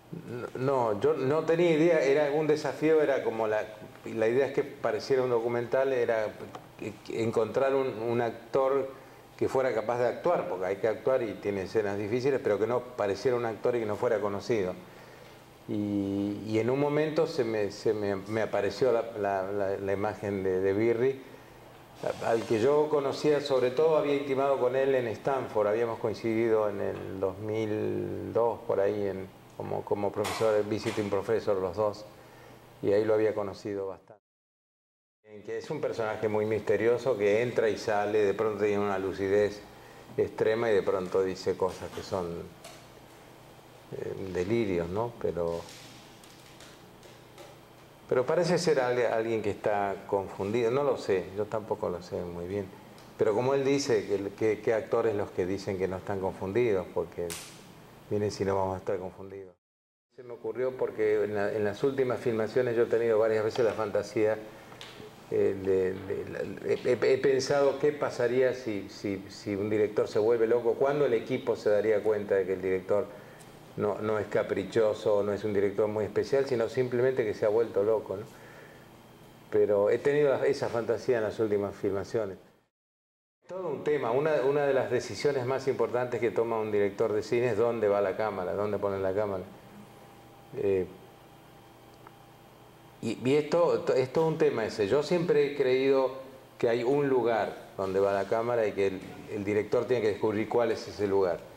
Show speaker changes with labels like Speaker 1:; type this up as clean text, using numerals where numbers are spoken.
Speaker 1: No, yo no tenía idea, era un desafío, era como la idea es que pareciera un documental, era encontrar un actor que fuera capaz de actuar, porque hay que actuar y tiene escenas difíciles, pero que no pareciera un actor y que no fuera conocido. Y en un momento me apareció la imagen de Birri, al que yo conocía, sobre todo había intimado con él en Stanford, habíamos coincidido en el 2002 por ahí como profesor, visiting professor los dos, y ahí lo había conocido bastante. Que es un personaje muy misterioso que entra y sale, de pronto tiene una lucidez extrema y de pronto dice cosas que son delirios, ¿no? Pero parece ser alguien que está confundido, no lo sé, yo tampoco lo sé muy bien. Pero como él dice, que actores los que dicen que no están confundidos, porque miren si no vamos a estar confundidos. Se me ocurrió porque en las últimas filmaciones yo he tenido varias veces la fantasía, he pensado qué pasaría si un director se vuelve loco, cuándo el equipo se daría cuenta de que el director no es caprichoso, no es un director muy especial, sino simplemente que se ha vuelto loco, ¿no? Pero he tenido esa fantasía en las últimas filmaciones. Todo un tema, una de las decisiones más importantes que toma un director de cine es dónde va la cámara, dónde pone la cámara. Eh, y esto es todo un tema ese. Yo siempre he creído que hay un lugar donde va la cámara y que el director tiene que descubrir cuál es ese lugar.